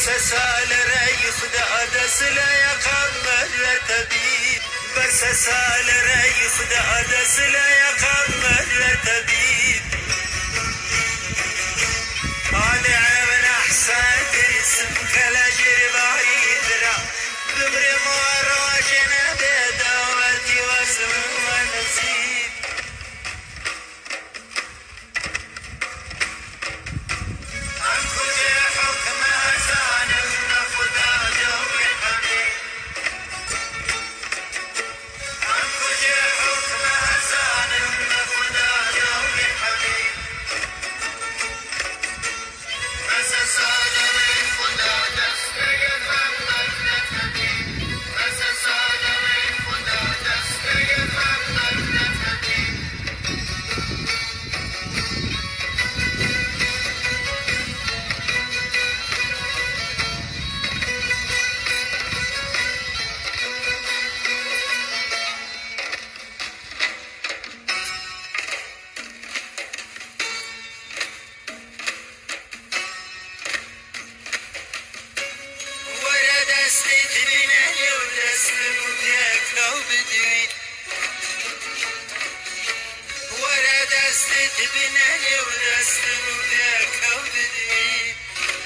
بس سال ري خدا دس لا يقمر تبي بس سال ري خدا دس لا يقمر تبي أنا عمل أحسن ترسم كلا جرباي درا بمر مواراجنا بدوتي واسم ونسيب تبناني ونسلم ذاك وبدي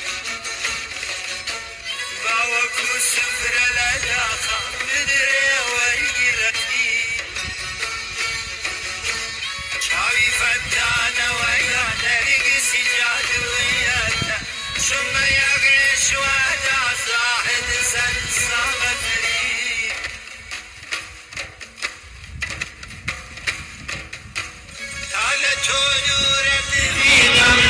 باوك وسفر العلاقة مدري ويرتي شاوي فتانا ويانا رقسي جاد وياتا ثم يقرش ودا صاحد سلسلة فريد تعال تنور الدنيا